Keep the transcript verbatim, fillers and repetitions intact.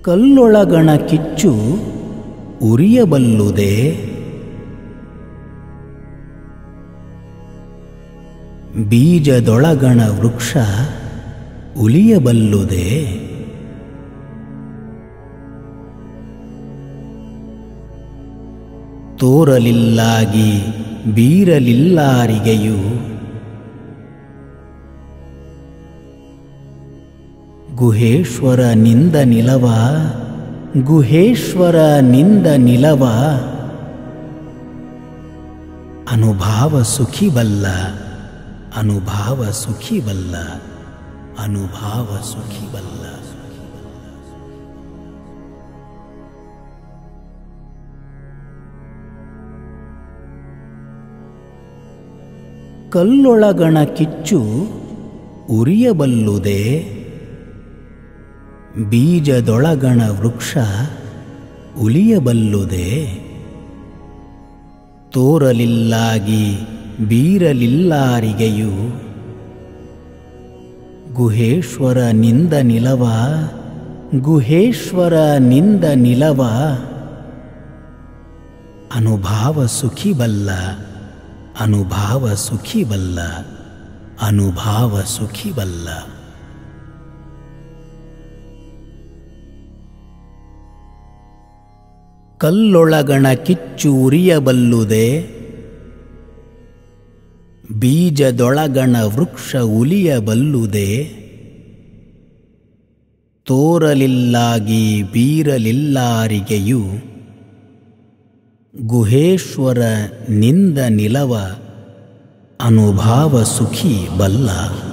ಕಲ್ಲೊಳಗಣ ಕಿಚ್ಚು ಉರಿಯಬಲ್ಲುದೇ, ಬೀಜದೊಳಗಣ ವೃಕ್ಷ ಉಲಿಯಬಲ್ಲುದೇ. ತೋರಲಿಲ್ಲಾಗಿ ಬೀರಲಿಲ್ಲಾರಿಗೆಯು ಗುಹೇಶ್ವರ ನಿಂದ ನಿಲವ, ಗುಹೇಶ್ವರ ನಿಂದ ನಿಲವ ಅನುಭಾವ ಸುಖಿ ಬಲ್ಲ, ಅನುಭಾವ ಸುಖಿ ಬಲ್ಲ, ಅನುಭಾವ ಸುಖಿ ಬಲ್ಲ. ಕಲ್ಲೊಳಗಣ ಕಿಚ್ಚು ಉರಿಯಬಲ್ಲುದೇ, ಬೀಜದೊಳಗಣ ವೃಕ್ಷ ಉಲಿಯಬಲ್ಲುದೇ. ತೋರಲಿಲ್ಲಾಗಿ ಬೀರಲಿಲ್ಲಾರಿಗೆಯು ಗುಹೇಶ್ವರ ನಿಂದ ನಿಲವ, ಗುಹೇಶ್ವರ ನಿಂದ ನಿಲವ ಅನುಭಾವ ಸುಖಿ ಬಲ್ಲ, ಅನುಭಾವ ಸುಖಿ ಬಲ್ಲ, ಅನುಭಾವ ಸುಖಿ ಬಲ್ಲ. ಕಲ್ಲೊಳಗಣ ಕಿಚ್ಚು ಉರಿಯಬಲ್ಲುದೇ, ಬೀಜದೊಳಗಣ ವೃಕ್ಷ ಉಲಿಯಬಲ್ಲುದೇ. ತೋರಲಿಲ್ಲಾಗಿ ಬೀರಲಿಲ್ಲಾರಿಗೆಯು ಗುಹೇಶ್ವರ ನಿಂದ ನಿಲವ ಅನುಭಾವ ಸುಖಿ ಬಲ್ಲ.